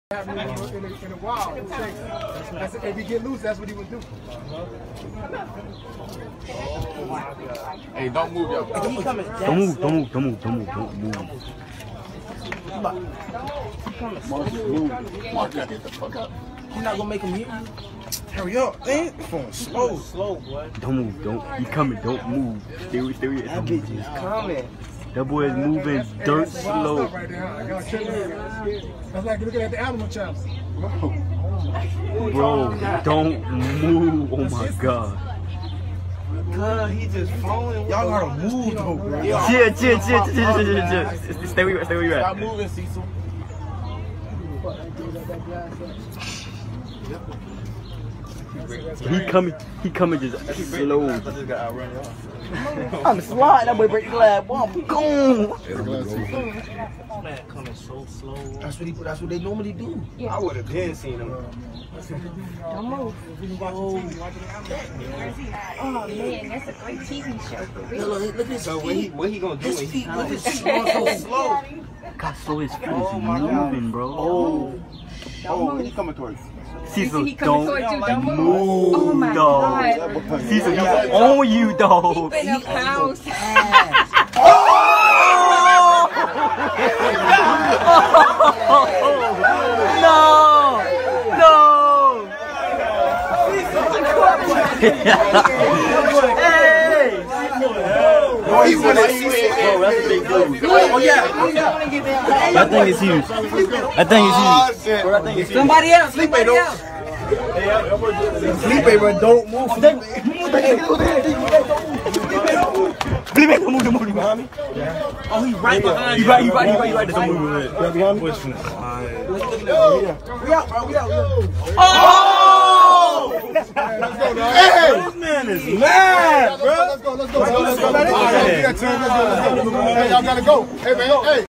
In the wild, if he get loose, that's what he would do. Hey, don't move, yo. Don't move. Mark, get the fuck up. You're not gonna make him hit you? Hurry up, man. Going slow, boy. Don't move. He coming. Don't move. Stay with. That bitch is coming. That boy is moving dirt slow. That's like looking at the animal chops. Bro, don't move. Oh my god. Cuz he just falling. Y'all gotta move though, bro. Chill. Stay where you at. Stop moving, Cecil. He coming just slow. I'm sliding. That boy break the glass. Boom, boom. Man coming so slow. That's what they normally do. Yeah. I would have been seen him. Don't move. Oh man, that's a great TV show for real. Look at his feet. What he gonna do? His feet moving so slow. God, slow his feet is moving, bro. Oh, he coming towards you. Cecil, He coming don't towards you, don't move, move. Oh my dog. God. Cecil, he's on you, dog. Been up house. No. Hey. Oh, he won it. Bro, that's a big dude. Oh yeah. That thing is huge. Bro, that thing is huge. Somebody else. Sleep it, don't. Sleep it, but don't move. Don't move behind me. Oh, he right behind you. You right. Don't move. Behind me. We out, bro. Oh! Hey! This man is mad, bro. Let's go. Hey, y'all gotta go. Hey, man. Hey.